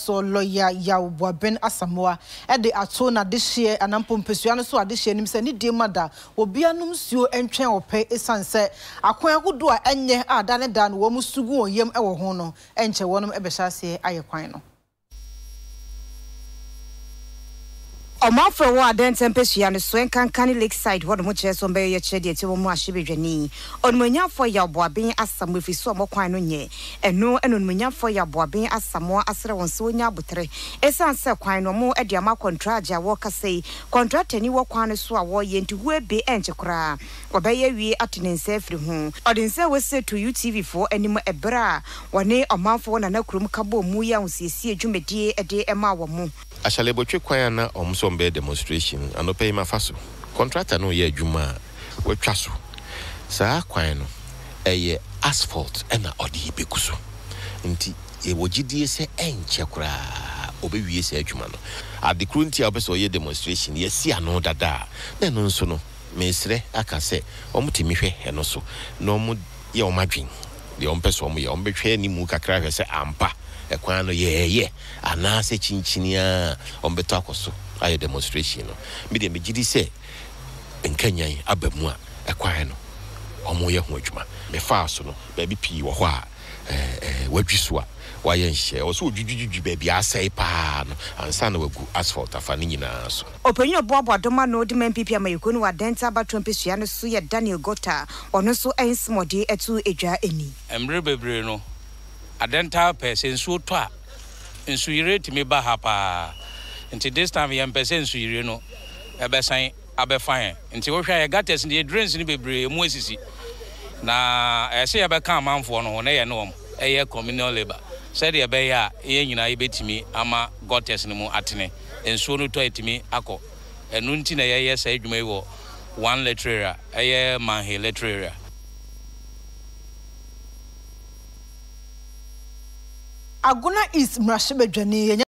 so lawyer ya waben asamoa e de ato na de hye anampo mpesua no so ade hye nim se ni de mada obi anum suo entwen ope esanse akwan agodo a enye ada ne da no wo musugu oyem e wo ho no enche wonum e be hyase ayekwan no Omafro wa denten pesua no so enkankane lakeside wo mo kire so mbe ye kire de ti wo mu ahyebedwani onmunyafo ya boaben asam efiso omokwan no nye eno enonmunyafo ya boaben asamo asere won so nya abotre esanse kwan no mo ede ama contract ja wo kasei contract ni wo kwan no so a wo ye nti hu ebe enche kora obeye wie atenense afri hu odense we se to UTV for anim ebra wone omafo na nakrum kabo mu ya husiesie adwumedie ede ema wo mu Ashalebotwe kwan na omsombe demonstration anope mafaso contractor no ye adwuma watwa so saa kwan no eye asphalt na odi bekuso nti e wogidie se enche kura obewie se adwuma no adekrunti a obeso ye demonstration ye si ano dada na no nso no mesre aka se omtimi hwe eno so no mu ye omadwen de ompeso omo ye ombehwe ni mu kakra hwe se ampa ekwan no ye ana se chinchinia ombeto akoso aye demonstration no me de megidi se enkanyan abamu a ekwan no omo ye ho adwuma me fa so no ba bi pii wo ho a wadwiso a waye nhye o so odwudwudwu ba bi asai pa no ansa na wagu asphalt afa ni nyina so opanyin oboabo doma no de MPP amayekonu wa denta batron pesua no so ye Daniel Gota ono so ensmode etu edwa eni emre bebre no adenta person so to a nsuyire timi ba ha pa nti this time yam person nsuyire no ebesan abefan nti wo hwa ye gates ni drains ni bebre mu asisi na ese ye be kan manfo no na ye no eye communal labor said ye be ya ye nyina ye betimi ama gates ni mu atene nsuo no to etimi akọ enu nti na ye sa adwuma yi wo 1 literal eye manhe literal Aguna is mrashebedwani